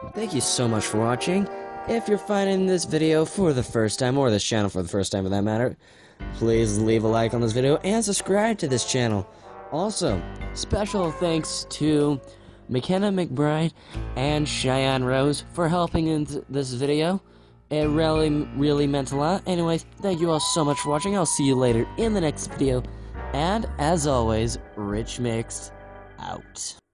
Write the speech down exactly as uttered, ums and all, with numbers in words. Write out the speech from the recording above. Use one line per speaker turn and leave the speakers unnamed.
Thank you so much for watching. If you're finding this video for the first time, or this channel for the first time for that matter, please leave a like on this video and subscribe to this channel. Also, special thanks to McKenna McBride and Cheyenne Rose for helping in th this video. It really, really meant a lot. Anyways, thank you all so much for watching. I'll see you later in the next video. And, as always, Rich Mix out.